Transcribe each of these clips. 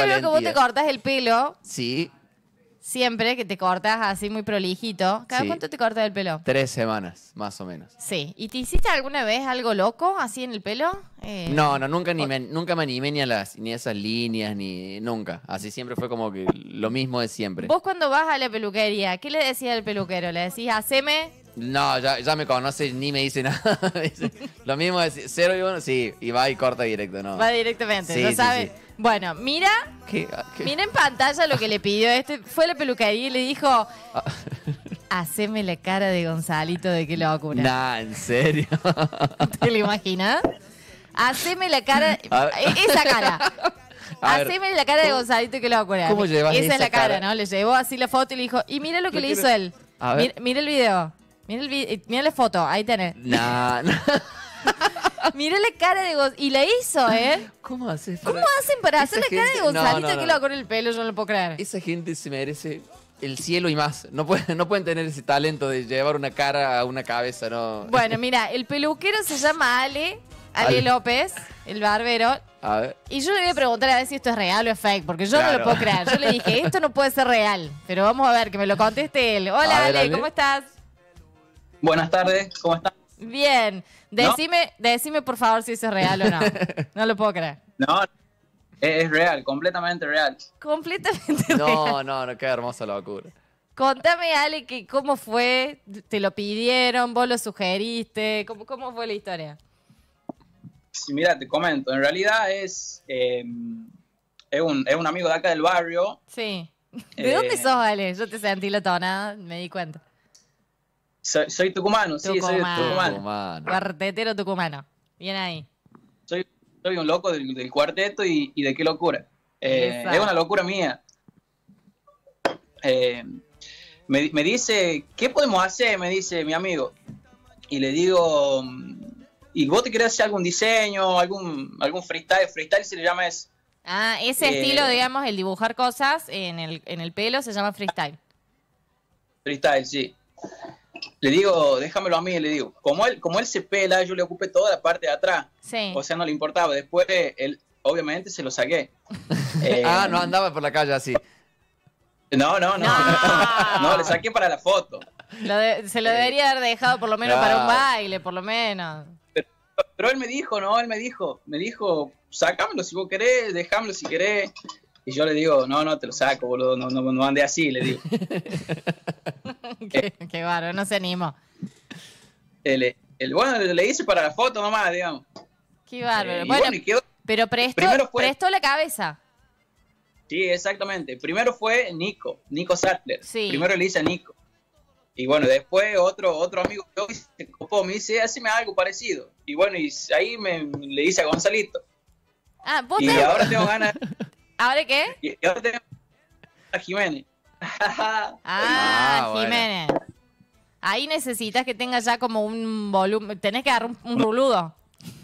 te veo que vos te valentía. cortas el pelo, Sí, siempre que te cortas así muy prolijito. ¿Cada Sí. cuánto te cortas el pelo? 3 semanas, más o menos. Sí. ¿Y te hiciste alguna vez algo loco así en el pelo? No, nunca nunca me animé ni a esas líneas, ni nunca. Así siempre fue como que lo mismo de siempre. Vos cuando vas a la peluquería, ¿qué le decís al peluquero? ¿Le decís, haceme? No, ya me conoce, ni me dice nada. Lo mismo es 0 y 1, sí, y va y corta directo, ¿no? Va directamente, Sí, ¿no sí, sabe? sí. Bueno, mira ¿Qué? en pantalla lo que le pidió fue a la peluquería y le dijo, haceme la cara de Gonzalito de qué locura. Nah, ¿en serio? ¿Te lo imaginas? Haceme la cara, A ver. esa cara. A ver, Haceme la cara de Gonzalito qué locura. ¿Cómo llevas esa es esa la cara, cara? ¿no? Le llevó así la foto y le dijo, y mira lo que Lo le quiero- hizo él. A ver. Mira el video. Mira la foto, ahí tenés. Nah. Mira la cara de Gonzalito. Y la hizo, ¿eh? ¿Cómo haces ¿Cómo hacen para Esa hacer la cara de gente- no, Gonzalito no, que no. lo con el pelo? Yo no lo puedo creer. Esa gente se merece el cielo y más. No pueden tener ese talento de llevar una cara a una cabeza, ¿no? Bueno, mira, el peluquero se llama Ale Ale. López, el barbero. A ver. Y yo le voy a preguntar a ver si esto es real o es fake, porque yo no Claro. lo puedo creer. Yo le dije, esto no puede ser real, pero vamos a ver, que me lo conteste él. Hola, A ver, Ale, Ale. ¿cómo estás? Buenas tardes, ¿cómo están? Bien. Decime por favor si eso es real o no. No lo puedo creer. No, es real, completamente real. Completamente real. No, qué hermosa locura. Contame, Ale, que cómo fue, te lo pidieron, vos lo sugeriste, cómo fue la historia. Sí, mira, te comento, en realidad es un amigo de acá del barrio. Sí. ¿De dónde Eh, sos, Ale? Yo te sentí la tonada, me di cuenta. Soy tucumano, sí, soy de Tucumano. Tucumán. Humano. Cuartetero tucumano. Bien ahí. Soy un loco del cuarteto y de qué locura. Esa. Es una locura mía. Me dice, ¿qué podemos hacer? Me dice mi amigo. Y le digo, ¿y vos te querés hacer algún diseño, algún freestyle? Freestyle se le llama eso. Ah, ese estilo, digamos, el dibujar cosas en el pelo se llama freestyle. Freestyle, sí. Le digo, déjamelo a mí, le digo. Como él se pela, yo le ocupé toda la parte de atrás. Sí. O sea, no le importaba. Después, él, obviamente, se lo saqué. No andaba por la calle así. No. No. No, le saqué para la foto. Se lo debería haber dejado por lo menos para un baile, por lo menos. Pero él me dijo, me dijo, sácamelo si vos querés, dejámelo si querés. Y yo le digo, no, te lo saco, boludo, no ande así, le digo. Qué bárbaro, no se animó. Bueno, le hice para la foto nomás, digamos. Qué bárbaro. Y Bueno, y quedó. pero primero fue- prestó la cabeza. Sí, exactamente. Primero fue Nico Sattler. Sí. Primero le hice a Nico. Y bueno, después otro amigo que hoy se copó, me dice, haceme algo parecido. Y bueno, y ahí le hice a Gonzalito. Ah, vos Y te... ahora tengo ganas. ¿Ahora qué? Y ahora tengo a Jiménez. Bueno. Jiménez. Ahí necesitas que tenga ya como un volumen. Tenés que dar un ruludo.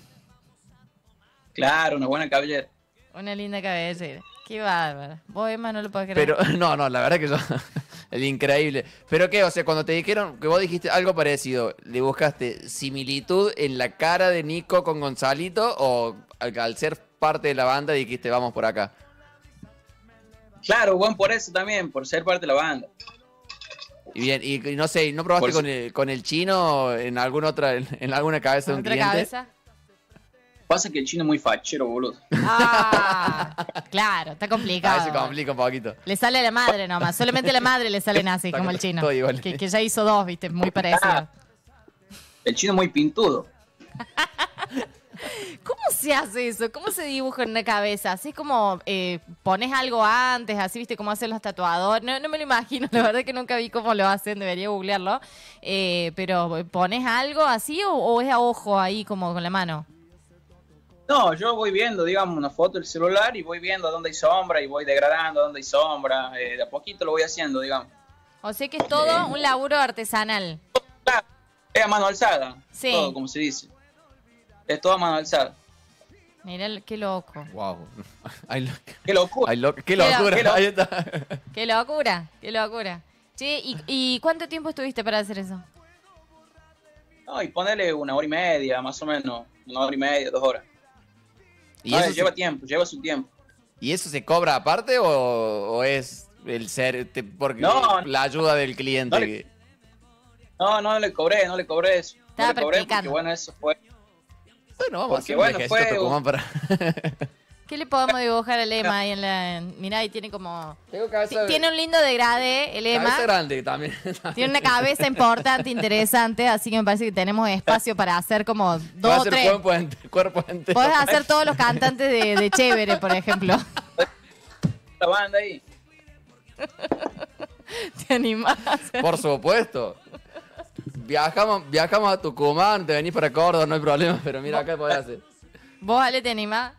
Claro, una buena cabellera. Una linda cabellera. Qué bárbaro. Vos, Emma, no lo podés creer. Pero, no, la verdad que yo. El increíble. ¿Pero qué? O sea, cuando te dijeron que vos dijiste algo parecido, ¿le buscaste similitud en la cara de Nico con Gonzalito? ¿O al ser parte de la banda dijiste, vamos por acá? Claro, bueno, por eso también, por ser parte de la banda. Y bien, y no sé, ¿no probaste Por con el chino en alguna en alguna cabeza de un ¿Otra cliente? cabeza? Pasa que el chino es muy fachero, boludo. Ah, claro, está complicado. Se complica un poquito. Le sale a la madre nomás. Solamente a la madre le salen así, como el chino. Todo igual. Que ya hizo dos, viste, muy parecido. El chino es muy pintudo. ¿Cómo se hace eso? ¿Cómo se dibuja en una cabeza? Así como pones algo antes, así, viste, cómo hacen los tatuadores. No me lo imagino, la verdad que nunca vi cómo lo hacen, debería googlearlo. Pero, ¿pones algo así o es a ojo ahí como con la mano? No, yo voy viendo, digamos, una foto del celular y voy viendo dónde hay sombra y voy degradando dónde hay sombra. De a poquito lo voy haciendo, digamos. O sea que es todo un laburo artesanal. Claro, es a mano alzada. Sí. Todo, como se dice. Es todo a mano alzada. Mirá, qué loco. Wow. Qué locura. Qué locura. Qué lo- Ahí está. Qué locura, qué locura. Che, ¿y cuánto tiempo estuviste para hacer eso? No, y ponerle 1 hora y media, más o menos. 1 hora y media, 2 horas. Y No, eso lleva tiempo, lleva su tiempo. ¿Y eso se cobra aparte o es el ser, porque No, la ayuda del cliente? no no le cobré eso. Estaba No le cobré porque, practicando. bueno, eso fue. Bueno, vamos a hacer Porque, un bueno, ejército fue- Tucumán para... ¿Qué le podemos dibujar al Emma ahí en la... Mirá, ahí tiene como... Tengo cabeza, Tiene un lindo degradé, el Emma. cabeza grande también. Tiene una cabeza importante, interesante, así que me parece que tenemos espacio para hacer como Va a dos o ser tres. cuerpo entero. Podés hacer todos los cantantes de Chévere, por ejemplo. La banda ahí. ¿Te animás? Por supuesto. Viajamos a Tucumán, te venís para Córdoba, no hay problema, pero mira, acá podés hacer. ¿Vos, Ale, te animás?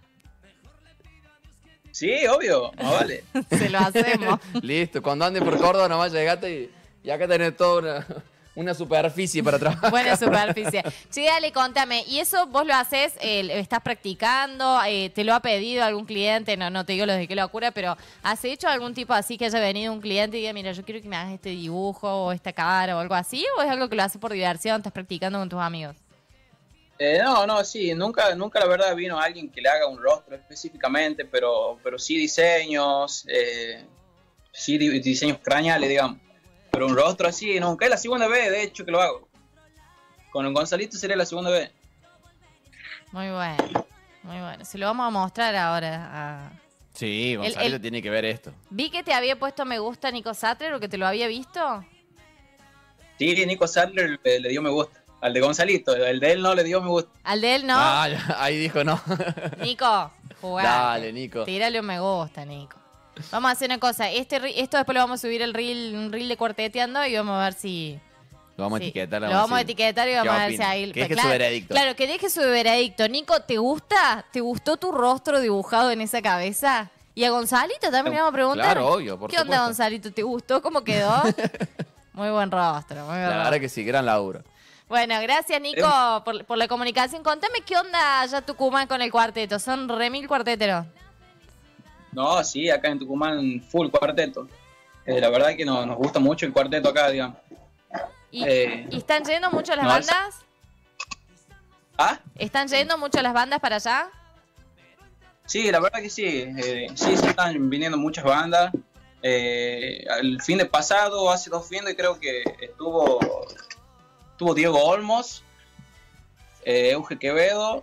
Sí, obvio, no vale. Se lo hacemos. Listo, cuando andes por Córdoba nomás llegaste y acá tenés toda una superficie para trabajar. Buena superficie. Sí, dale, contame. ¿Y eso vos lo haces, estás practicando? ¿Te lo ha pedido algún cliente? No te digo lo de qué locura, pero ¿has hecho algún tipo así que haya venido un cliente y diga, mira, yo quiero que me hagas este dibujo o esta cara o algo así? ¿O es algo que lo haces por diversión, estás practicando con tus amigos? No, sí, nunca la verdad vino alguien que le haga un rostro específicamente, pero sí diseños, sí diseños craneales, digamos. Pero un rostro así, nunca. Es la segunda vez, de hecho, que lo hago. Con el Gonzalito sería la segunda vez. Muy bueno, muy bueno. Se lo vamos a mostrar ahora. Sí, Gonzalito tiene que ver esto. Vi que te había puesto me gusta Nico Sattler o que te lo había visto. Sí, Nico Sadler le dio me gusta. Al de Gonzalito, el de él no le dio me gusta. Al de él no. Ah, ya, ahí dijo no. Nico, jugá. Dale, Nico. Tírale un me gusta, Nico. Vamos a hacer una cosa. Esto después lo vamos a subir un reel de Cuarteteando y vamos a ver si... Lo vamos a sí. etiquetar. Lo vamos a etiquetar y vamos a ver si ahí... Que deje claro, su veredicto. Claro, que deje su veredicto. Nico, ¿te gusta? ¿Te gustó tu rostro dibujado en esa cabeza? Y a Gonzalito también le vamos a preguntar. Claro, obvio, por ¿Qué onda, supuesto. Gonzalito? ¿Te gustó cómo quedó? Muy buen rostro, muy buen La rostro. verdad que sí, gran laburo. Bueno, gracias Nico por la comunicación. Contame qué onda allá Tucumán con el cuarteto. ¿Son remil cuarteteros? No, sí, acá en Tucumán full cuarteto. La verdad que nos gusta mucho el cuarteto acá, digamos. ¿Y Eh, están yendo mucho las no, bandas? ¿Ah? ¿Están yendo mucho las bandas para allá? Sí, la verdad que sí. Sí, se están viniendo muchas bandas. El fin de pasado, hace 2 fines, creo que estuvo Diego Olmos, Euge Quevedo,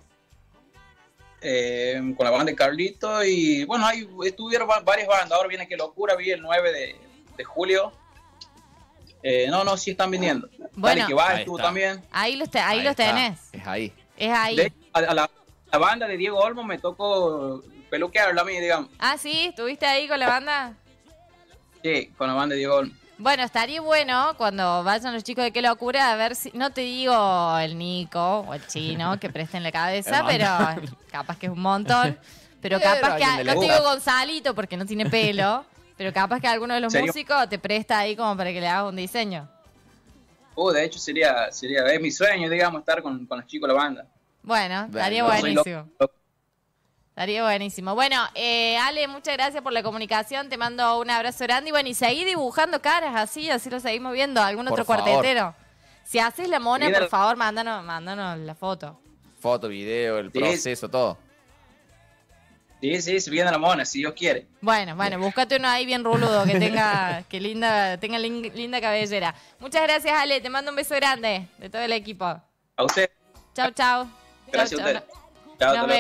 con la banda de Carlito. Y bueno, ahí estuvieron varias bandas. Ahora viene Qué Locura, vi el 9 de julio. No, sí están viniendo. Bueno, Dale que va, ahí estuvo está. también. Ahí los Ahí está. tenés. Es ahí. Es ahí. De hecho, a la banda de Diego Olmos me tocó peluquearla a mí, digamos. Ah, ¿sí? ¿Estuviste ahí con la banda? Sí, con la banda de Diego Olmos. Bueno, estaría bueno cuando vayan los chicos de Qué Locura a ver si... No te digo el Nico o el Chino que presten la cabeza, El pero capaz que es un montón. Pero capaz que... alguien No le te gusta. digo Gonzalito porque no tiene pelo, pero capaz que alguno de los ¿Serio? músicos te presta ahí como para que le hagas un diseño. De hecho es mi sueño, digamos, estar con los chicos de la banda. Bueno, estaría Bueno, soy buenísimo. loco. Estaría buenísimo. Bueno, Ale, muchas gracias por la comunicación. Te mando un abrazo grande. Y bueno, y seguí dibujando caras así lo seguimos viendo. ¿Algún Por otro favor. cuartetero? Si haces la mona, Mira- por favor, mándanos la foto. Foto, video, el Sí. proceso, todo. Sí, se viene la mona, si Dios quiere. Bueno, búscate uno ahí bien ruludo, que tenga linda cabellera. Muchas gracias, Ale. Te mando un beso grande de todo el equipo. A usted. Chau, chau. Gracias Chau, a chau. usted. Chao, hasta Nos luego.